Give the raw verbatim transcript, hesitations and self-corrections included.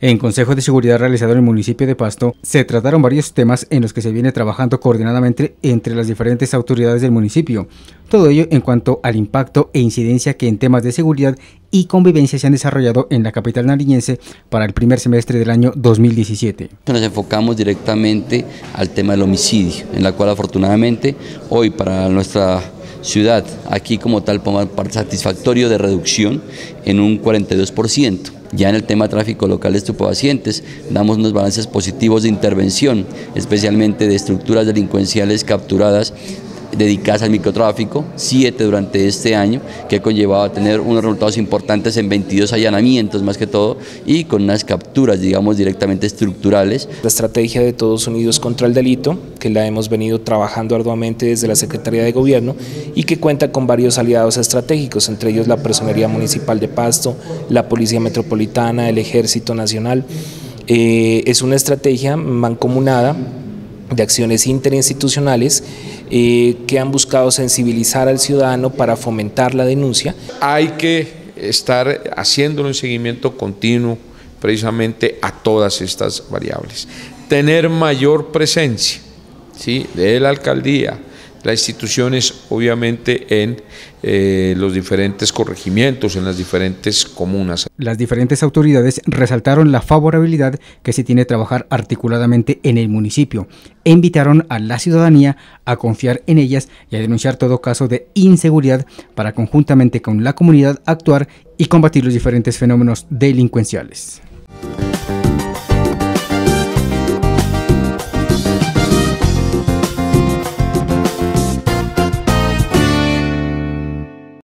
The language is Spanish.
En Consejo de Seguridad realizado en el municipio de Pasto, se trataron varios temas en los que se viene trabajando coordinadamente entre las diferentes autoridades del municipio. Todo ello en cuanto al impacto e incidencia que en temas de seguridad y convivencia se han desarrollado en la capital nariñense para el primer semestre del año dos mil diecisiete. Nos enfocamos directamente al tema del homicidio, en la cual afortunadamente hoy para nuestra ciudad, aquí como tal, podemos parte satisfactorio de reducción en un cuarenta y dos por ciento. Ya en el tema de tráfico local de estupefacientes, damos unos balances positivos de intervención, especialmente de estructuras delincuenciales capturadas dedicadas al microtráfico, siete durante este año, que ha conllevado a tener unos resultados importantes en veintidós allanamientos más que todo, y con unas capturas, digamos, directamente estructurales. La estrategia de Todos Unidos contra el Delito, que la hemos venido trabajando arduamente desde la Secretaría de Gobierno y que cuenta con varios aliados estratégicos, entre ellos la Personería Municipal de Pasto, la Policía Metropolitana, el Ejército Nacional. Eh, es una estrategia mancomunada de acciones interinstitucionales eh, que han buscado sensibilizar al ciudadano para fomentar la denuncia. Hay que estar haciendo un seguimiento continuo precisamente a todas estas variables. Tener mayor presencia, ¿sí?, de la alcaldía, las instituciones obviamente en eh, los diferentes corregimientos, en las diferentes comunas. Las diferentes autoridades resaltaron la favorabilidad que se tiene trabajar articuladamente en el municipio e invitaron a la ciudadanía a confiar en ellas y a denunciar todo caso de inseguridad para conjuntamente con la comunidad actuar y combatir los diferentes fenómenos delincuenciales.